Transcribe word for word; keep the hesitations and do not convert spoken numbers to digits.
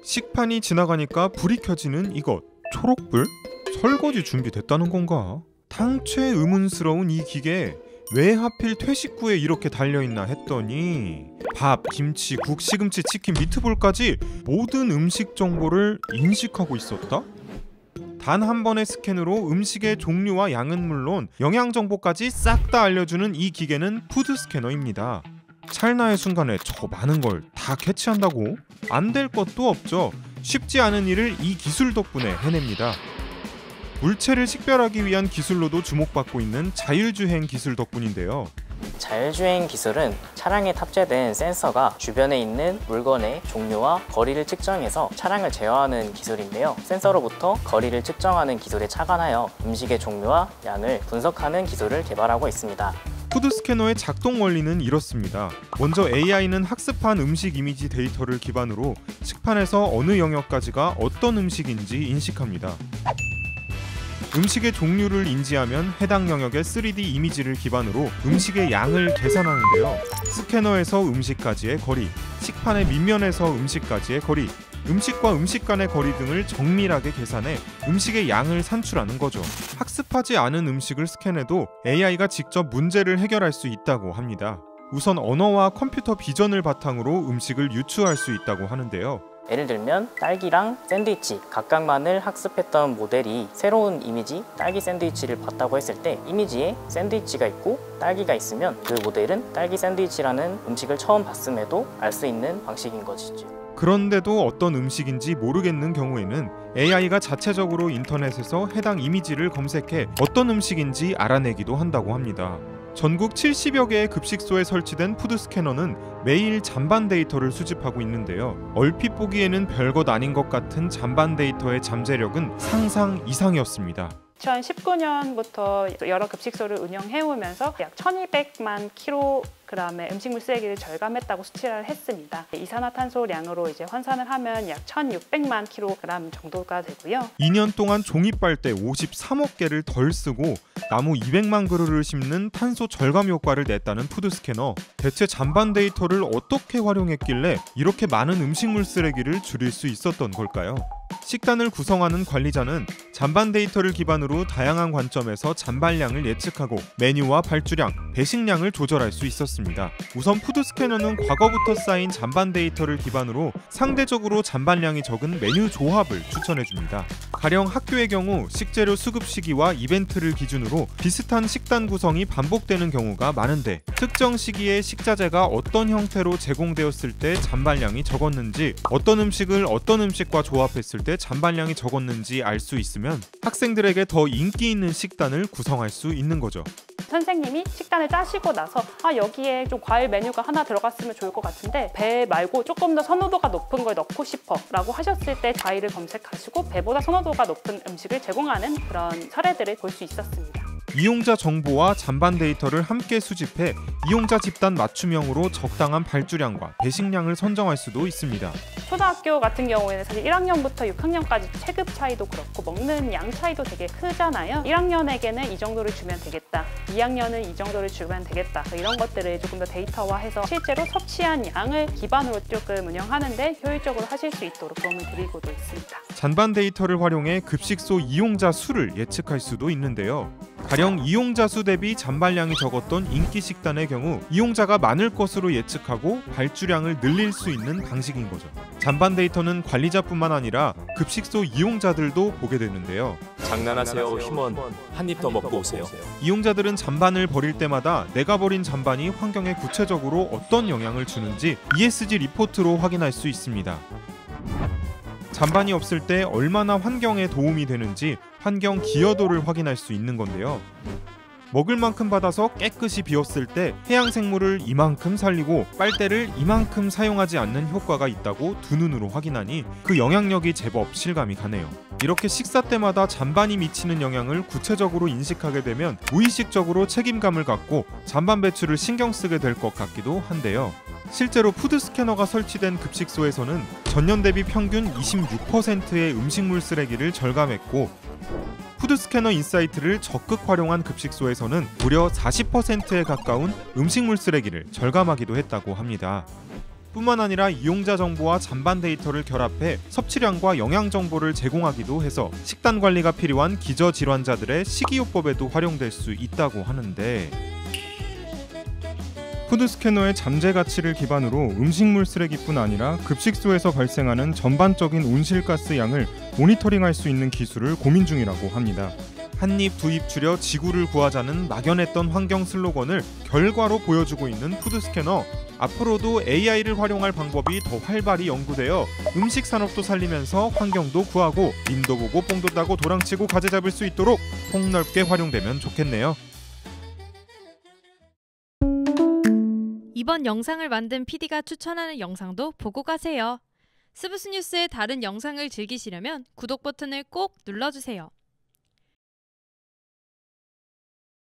식판이 지나가니까 불이 켜지는 이것, 초록불? 설거지 준비됐다는 건가? 당최 의문스러운 이 기계, 왜 하필 퇴식구에 이렇게 달려있나 했더니 밥, 김치, 국, 시금치, 치킨, 미트볼까지 모든 음식 정보를 인식하고 있었다? 단 한 번의 스캔으로 음식의 종류와 양은 물론 영양 정보까지 싹 다 알려주는 이 기계는 푸드 스캐너입니다. 찰나의 순간에 저 많은 걸 다 캐치한다고? 안 될 것도 없죠. 쉽지 않은 일을 이 기술 덕분에 해냅니다. 물체를 식별하기 위한 기술로도 주목받고 있는 자율주행 기술 덕분인데요. 자율주행 기술은 차량에 탑재된 센서가 주변에 있는 물건의 종류와 거리를 측정해서 차량을 제어하는 기술인데요. 센서로부터 거리를 측정하는 기술에 착안하여 음식의 종류와 양을 분석하는 기술을 개발하고 있습니다. 푸드 스캐너의 작동 원리는 이렇습니다. 먼저 에이아이는 학습한 음식 이미지 데이터를 기반으로 식판에서 어느 영역까지가 어떤 음식인지 인식합니다. 음식의 종류를 인지하면 해당 영역의 쓰리디 이미지를 기반으로 음식의 양을 계산하는데요. 스캐너에서 음식까지의 거리, 식판의 밑면에서 음식까지의 거리, 음식과 음식 간의 거리 등을 정밀하게 계산해 음식의 양을 산출하는 거죠. 학습하지 않은 음식을 스캔해도 에이아이가 직접 문제를 해결할 수 있다고 합니다. 우선 언어와 컴퓨터 비전을 바탕으로 음식을 유추할 수 있다고 하는데요. 예를 들면 딸기랑 샌드위치 각각만을 학습했던 모델이 새로운 이미지 딸기 샌드위치를 봤다고 했을 때 이미지에 샌드위치가 있고 딸기가 있으면 그 모델은 딸기 샌드위치라는 음식을 처음 봤음에도 알 수 있는 방식인 것이죠. 그런데도 어떤 음식인지 모르겠는 경우에는 에이아이가 자체적으로 인터넷에서 해당 이미지를 검색해 어떤 음식인지 알아내기도 한다고 합니다. 전국 칠십여 개의 급식소에 설치된 푸드 스캐너는 매일 잠반 데이터를 수집하고 있는데요. 얼핏 보기에는 별것 아닌 것 같은 잠반 데이터의 잠재력은 상상 이상이었습니다. 이천십구 년부터 여러 급식소를 운영해오면서 약 천이백만 킬로그램의 음식물 쓰레기를 절감했다고 수치를 했습니다. 이산화탄소량으로 이제 환산을 하면 약 천육백만 킬로그램 정도가 되고요. 이 년 동안 종이 빨대 오십삼억 개를 덜 쓰고 나무 이백만 그루를 심는 탄소 절감 효과를 냈다는 푸드 스캐너. 대체 잠반 데이터를 어떻게 활용했길래 이렇게 많은 음식물 쓰레기를 줄일 수 있었던 걸까요? 식단을 구성하는 관리자는 잠반 데이터를 기반으로 다양한 관점에서 잔반량을 예측하고 메뉴와 발주량, 배식량을 조절할 수 있었습니다. 우선 푸드 스캐너는 과거부터 쌓인 잔반 데이터를 기반으로 상대적으로 잔반량이 적은 메뉴 조합을 추천해줍니다. 가령 학교의 경우 식재료 수급 시기와 이벤트를 기준으로 비슷한 식단 구성이 반복되는 경우가 많은데 특정 시기에 식자재가 어떤 형태로 제공되었을 때 잔반량이 적었는지, 어떤 음식을 어떤 음식과 조합했을 때 잔반량이 적었는지 알 수 있으면 학생들에게 더 인기 있는 식단을 구성할 수 있는 거죠. 선생님이 식단을 짜시고 나서 아 여기에 좀 과일 메뉴가 하나 들어갔으면 좋을 것 같은데 배 말고 조금 더 선호도가 높은 걸 넣고 싶어 라고 하셨을 때 과일을 검색하시고 배보다 선호도가 높은 음식을 제공하는 그런 사례들을 볼 수 있었습니다. 이용자 정보와 잔반 데이터를 함께 수집해 이용자 집단 맞춤형으로 적당한 발주량과 배식량을 선정할 수도 있습니다. 초등학교 같은 경우에는 사실 일 학년부터 육 학년까지 체급 차이도 그렇고 먹는 양 차이도 되게 크잖아요. 일 학년에게는 이 정도를 주면 되겠다, 이 학년은 이 정도를 주면 되겠다, 이런 것들을 조금 더 데이터화해서 실제로 섭취한 양을 기반으로 조금 운영하는데 효율적으로 하실 수 있도록 도움을 드리고도 있습니다. 잔반 데이터를 활용해 급식소 이용자 수를 예측할 수도 있는데요. 가령 이용자 수 대비 잔반량이 적었던 인기 식단의 경우 이용자가 많을 것으로 예측하고 발주량을 늘릴 수 있는 방식인 거죠. 잔반 데이터는 관리자뿐만 아니라 급식소 이용자들도 보게 되는데요. 장난하세요 힘원, 한 입 더 먹고 오세요. 이용자들은 잔반을 버릴 때마다 내가 버린 잔반이 환경에 구체적으로 어떤 영향을 주는지 이에스지 리포트로 확인할 수 있습니다. 잔반이 없을 때 얼마나 환경에 도움이 되는지 환경 기여도를 확인할 수 있는 건데요. 먹을 만큼 받아서 깨끗이 비웠을 때 해양 생물을 이만큼 살리고 빨대를 이만큼 사용하지 않는 효과가 있다고 두 눈으로 확인하니 그 영향력이 제법 실감이 가네요. 이렇게 식사 때마다 잔반이 미치는 영향을 구체적으로 인식하게 되면 무의식적으로 책임감을 갖고 잔반 배출을 신경 쓰게 될 것 같기도 한데요. 실제로 푸드 스캐너가 설치된 급식소에서는 전년 대비 평균 이십육 퍼센트의 음식물 쓰레기를 절감했고 푸드 스캐너 인사이트를 적극 활용한 급식소에서는 무려 사십 퍼센트에 가까운 음식물 쓰레기를 절감하기도 했다고 합니다. 뿐만 아니라 이용자 정보와 잔반 데이터를 결합해 섭취량과 영양 정보를 제공하기도 해서 식단 관리가 필요한 기저질환자들의 식이요법에도 활용될 수 있다고 하는데, 푸드스캐너의 잠재 가치를 기반으로 음식물 쓰레기뿐 아니라 급식소에서 발생하는 전반적인 온실가스 양을 모니터링할 수 있는 기술을 고민 중이라고 합니다. 한입 두입 줄여 지구를 구하자는 막연했던 환경 슬로건을 결과로 보여주고 있는 푸드스캐너. 앞으로도 에이아이를 활용할 방법이 더 활발히 연구되어 음식 산업도 살리면서 환경도 구하고 인도 보고 뽕도 따고 도랑치고 가재 잡을 수 있도록 폭넓게 활용되면 좋겠네요. 이번 영상을 만든 피디가 추천하는 영상도 보고 가세요. 스브스 뉴스의 다른 영상을 즐기시려면 구독 버튼을 꼭 눌러주세요.